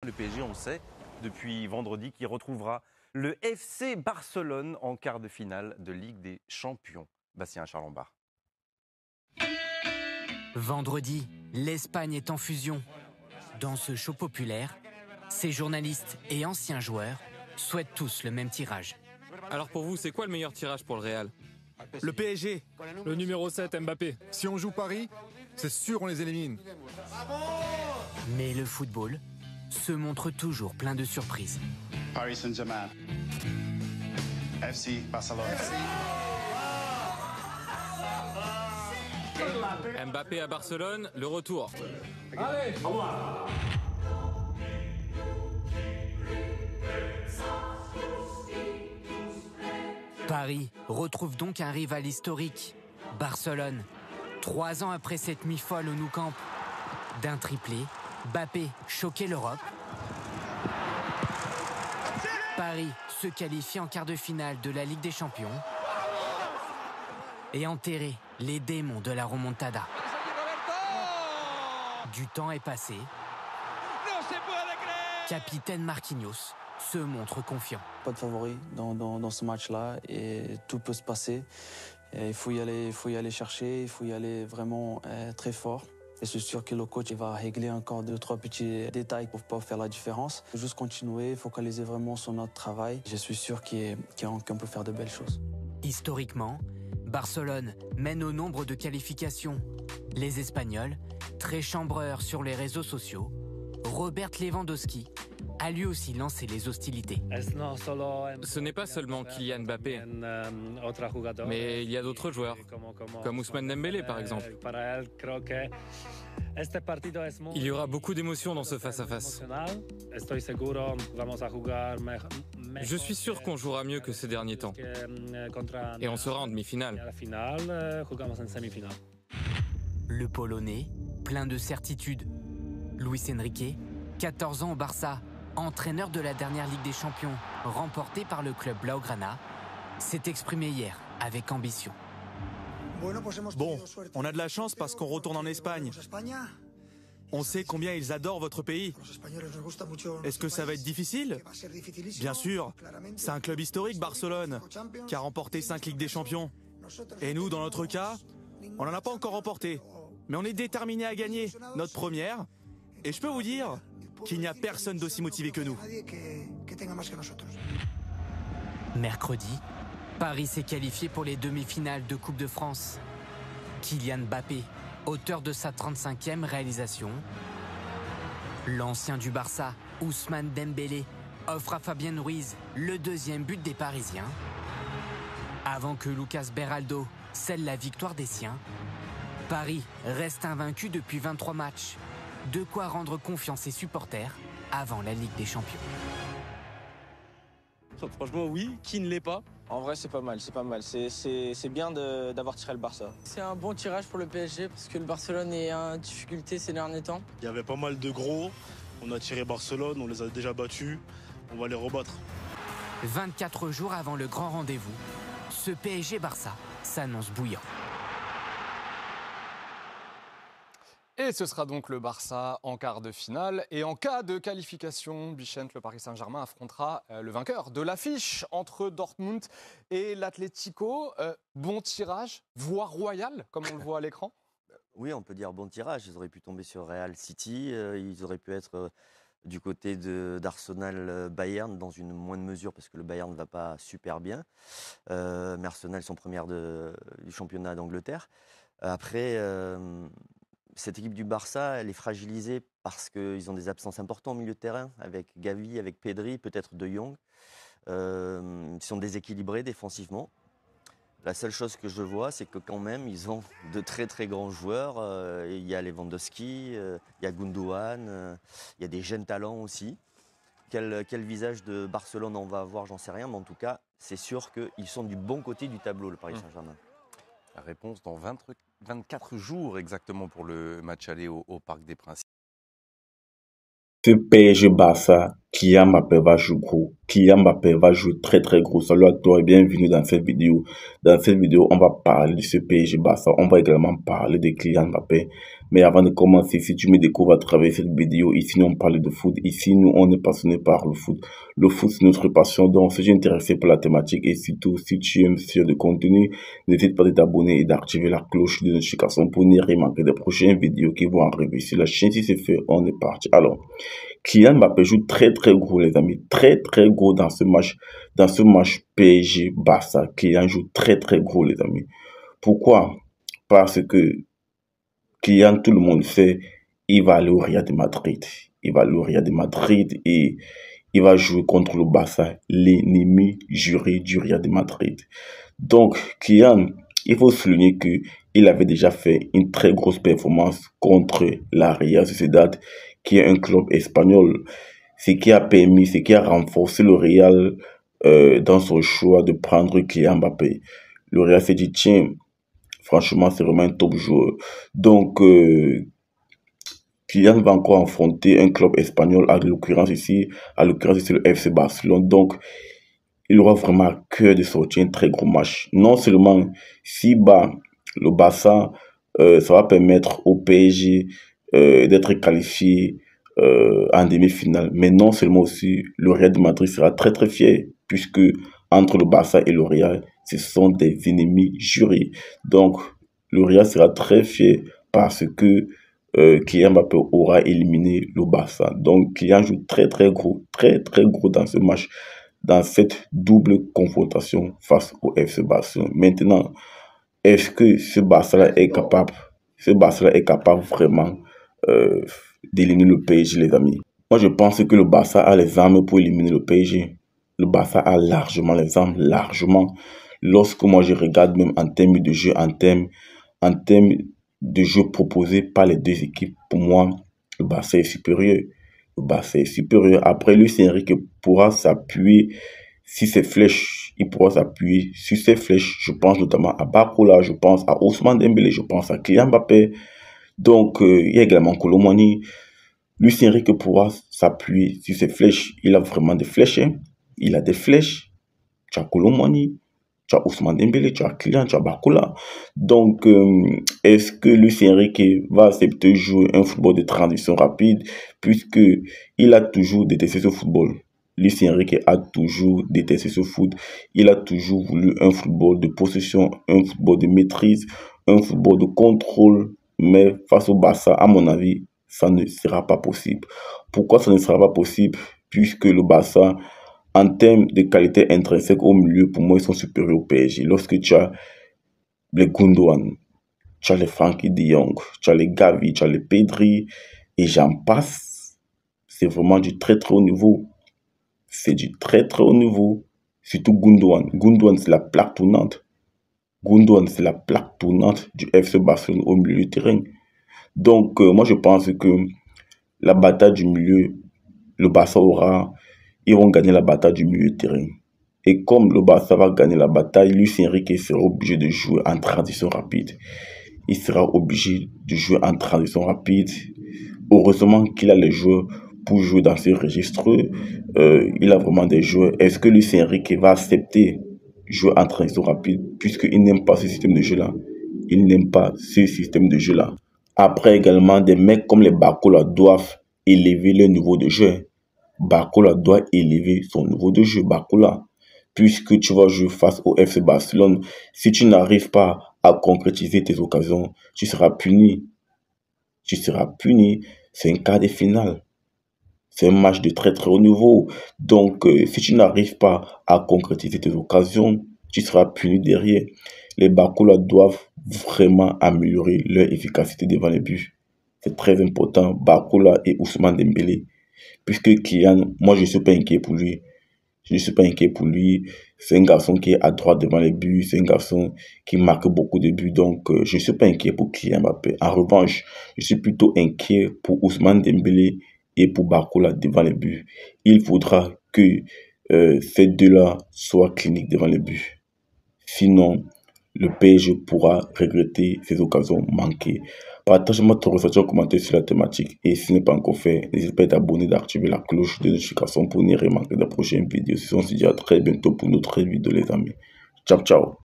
Le PSG, on le sait, depuis vendredi, qui retrouvera le FC Barcelone en quart de finale de Ligue des Champions. Bastien Charlambard. Vendredi, l'Espagne est en fusion. Dans ce show populaire, ces journalistes et anciens joueurs souhaitent tous le même tirage. Alors pour vous, c'est quoi le meilleur tirage pour le Real? Le PSG. Le numéro 7, Mbappé. Si on joue Paris, c'est sûr on les élimine. Mais le football se montre toujours plein de surprises. Paris Saint-Germain. FC Barcelone. Mbappé à Barcelone, le retour. Allez, au revoir. Paris retrouve donc un rival historique, Barcelone. 3 ans après cette nuit folle au Nou Camp, d'un triplé, Mbappé choquait l'Europe. Paris se qualifie en quart de finale de la Ligue des Champions et enterrer les démons de la remontada. Du temps est passé. Capitaine Marquinhos se montre confiant. Pas de favori dans ce match-là et tout peut se passer. Et il faut y aller chercher, il faut y aller vraiment très fort. Et c'est sûr que le coach va régler encore 2-3 petits détails pour pas faire la différence. Il faut juste continuer, focaliser vraiment sur notre travail. Je suis sûr qu'on peut faire de belles choses. Historiquement, Barcelone mène au nombre de qualifications. Les Espagnols, très chambreurs sur les réseaux sociaux, Robert Lewandowski a lui aussi lancé les hostilités. Ce n'est pas seulement Kylian Mbappé, mais il y a d'autres joueurs, comme Ousmane Dembélé par exemple. Il y aura beaucoup d'émotions dans ce face-à-face. Je suis sûr qu'on jouera mieux que ces derniers temps. Et on sera en demi-finale. Le Polonais, plein de certitudes. Luis Enrique, 14 ans au Barça, entraîneur de la dernière Ligue des Champions, remportée par le club Blaugrana, s'est exprimé hier avec ambition. Bon, on a de la chance parce qu'on retourne en Espagne. On sait combien ils adorent votre pays. Est-ce que ça va être difficile? Bien sûr, c'est un club historique, Barcelone, qui a remporté 5 Ligues des Champions. Et nous, dans notre cas, on n'en a pas encore remporté. Mais on est déterminés à gagner notre première. Et je peux vous dire qu'il n'y a personne d'aussi motivé que nous. Mercredi, Paris s'est qualifié pour les demi-finales de Coupe de France. Kylian Mbappé, auteur de sa 35e réalisation. L'ancien du Barça, Ousmane Dembélé, offre à Fabien Ruiz le 2e but des Parisiens. Avant que Lucas Beraldo scelle la victoire des siens, Paris reste invaincu depuis 23 matchs. De quoi rendre confiance ses supporters avant la Ligue des Champions. Franchement, oui. Qui ne l'est pas? En vrai, c'est pas mal, c'est pas mal. C'est bien d'avoir tiré le Barça. C'est un bon tirage pour le PSG parce que le Barcelone est en difficulté ces derniers temps. Il y avait pas mal de gros. On a tiré Barcelone, on les a déjà battus. On va les rebattre. 24 jours avant le grand rendez-vous, ce PSG-Barça s'annonce bouillant. Et ce sera donc le Barça en quart de finale. Et en cas de qualification, Bichent, le Paris Saint-Germain affrontera le vainqueur de l'affiche entre Dortmund et l'Atlético. Bon tirage, voire royal, comme on le voit à l'écran. Oui, on peut dire bon tirage. Ils auraient pu tomber sur Real City. Ils auraient pu être du côté d'Arsenal-Bayern dans une moindre mesure parce que le Bayern ne va pas super bien. Mais Arsenal sont premières du championnat d'Angleterre. Après... cette équipe du Barça, elle est fragilisée parce qu'ils ont des absences importantes au milieu de terrain, avec Gavi, avec Pedri, peut-être De Jong. Ils sont déséquilibrés défensivement. La seule chose que je vois, c'est que quand même, ils ont de très très grands joueurs. Il y a Lewandowski, il y a Gundogan, il y a des jeunes talents aussi. Quel visage de Barcelone on va avoir, j'en sais rien, mais en tout cas, c'est sûr qu'ils sont du bon côté du tableau, le Paris Saint-Germain. La réponse dans 24 jours exactement pour le match aller au Parc des Princes. Ce PSG Barça, Kylian Mbappé va jouer gros. Kylian Mbappé va jouer très très gros. Salut à toi et bienvenue dans cette vidéo. Dans cette vidéo, on va parler de ce PSG Barça. On va également parler de Kylian Mbappé. Mais avant de commencer, si tu me découvres à travers cette vidéo, ici nous on parle de foot. Ici nous on est passionné par le foot. Le foot c'est notre passion. Donc si tu es intéressé par la thématique et surtout si tu aimes ce genre de contenu, n'hésite pas de t'abonner et d'activer la cloche de notification pour ne rien manquer des prochaines vidéos qui vont arriver sur la chaîne. Si c'est fait, on est parti. Alors, Kylian Mbappé joue très très gros les amis, très très gros dans ce match PSG Barça. Kylian joue très très gros les amis. Pourquoi? Parce que Kylian, tout le monde sait, il va aller au Real de Madrid. Il va aller au Real de Madrid et il va jouer contre le Barça, l'ennemi juré du Real de Madrid. Donc Kylian, il faut souligner que il avait déjà fait une très grosse performance contre la Real Sociedad, qui est un club espagnol, ce qui a renforcé le Real dans son choix de prendre Kylian Mbappé. Le Real s'est dit, tiens, franchement, c'est vraiment un top joueur. Donc, Kylian va encore affronter un club espagnol, à l'occurrence ici, c'est le FC Barcelone. Donc, il aura vraiment à cœur de sortir un très gros match. Non seulement, si bat le Barça, ça va permettre au PSG d'être qualifié en demi-finale. Mais non seulement aussi, le Real de Madrid sera très très fier, puisque entre le Barça et le Real, ce sont des ennemis jurés. Donc, le Real sera très fier parce que Kylian Mbappé aura éliminé le Barça. Donc, Kylian joue très très gros dans ce match, dans cette double confrontation face au FC Barcelone. Maintenant, est-ce que ce Barça-là est capable vraiment d'éliminer le PSG, les amis? Moi, je pense que le Barça a les armes pour éliminer le PSG. Le Barça a largement les armes, largement. Lorsque moi, je regarde même en termes de jeu, en termes de jeu proposé par les deux équipes, pour moi, le Barça est supérieur. Le Barça est supérieur. Après, Luis Enrique pourra s'appuyer sur ses flèches. Il pourra s'appuyer sur ses flèches. Je pense notamment à Barcola, je pense à Ousmane Dembélé, je pense à Kylian Mbappé. Donc, il y a également Kolo Muani. Luis Enrique pourra s'appuyer sur ses flèches. Il a vraiment des flèches. Hein. Il a des flèches. Tu as Kolo Muani, tu as Ousmane Dembélé, tu as Kylian, tu as Barcola. Donc, est-ce que Luis Enrique va accepter de jouer un football de transition rapide, puisque il a toujours détesté ce football? Luis Enrique a toujours détesté ce foot. Il a toujours voulu un football de possession, un football de maîtrise, un football de contrôle. Mais face au Barça, à mon avis, ça ne sera pas possible. Pourquoi ça ne sera pas possible? Puisque le Barça, en termes de qualité intrinsèque au milieu, pour moi, ils sont supérieurs au PSG. Lorsque tu as les Gundogan, tu as les Frenkie de Jong, tu as les Gavi, tu as les Pedri, et j'en passe, c'est vraiment du très très haut niveau. C'est du très très haut niveau. Surtout Gundogan. Gundogan, c'est la plaque tournante. Gundogan, c'est la plaque tournante du FC Barcelone au milieu du terrain. Donc, moi, je pense que la bataille du milieu, le Barça ils vont gagner la bataille du milieu de terrain. Et comme le Barça va gagner la bataille, Luis Enrique sera obligé de jouer en transition rapide. Il sera obligé de jouer en transition rapide. Heureusement qu'il a les joueurs pour jouer dans ce registre. Il a vraiment des joueurs. Est-ce que Luis Enrique va accepter jouer en transition rapide, puisqu'il n'aime pas ce système de jeu-là? Il n'aime pas ce système de jeu-là. Après également, des mecs comme les Barcola doivent élever leur niveau de jeu. Barcola doit élever son niveau de jeu. Barcola, puisque tu vas jouer face au FC Barcelone, si tu n'arrives pas à concrétiser tes occasions, tu seras puni. Tu seras puni. C'est un quart de finale. C'est un match de très très haut niveau. Donc, si tu n'arrives pas à concrétiser tes occasions, tu seras puni derrière. Les Barcola doivent vraiment améliorer leur efficacité devant les buts. C'est très important. Barcola et Ousmane Dembélé. Puisque Kylian, moi je ne suis pas inquiet pour lui. Je ne suis pas inquiet pour lui. C'est un garçon qui est à droite devant les buts. C'est un garçon qui marque beaucoup de buts. Donc, je ne suis pas inquiet pour Kylian Mbappé. En revanche, je suis plutôt inquiet pour Ousmane Dembélé et pour Barcola devant les buts. Il faudra que ces deux-là soient cliniques devant les buts. Sinon, le PSG pourra regretter ses occasions manquées. Partage-moi ton ressenti en commentaire sur la thématique. Et si ce n'est pas encore fait, n'hésite pas à t'abonner, d'activer la cloche de notification pour ne rien manquer de la prochaine vidéo. Sinon, on se dit à très bientôt pour notre vidéo, les amis. Ciao, ciao.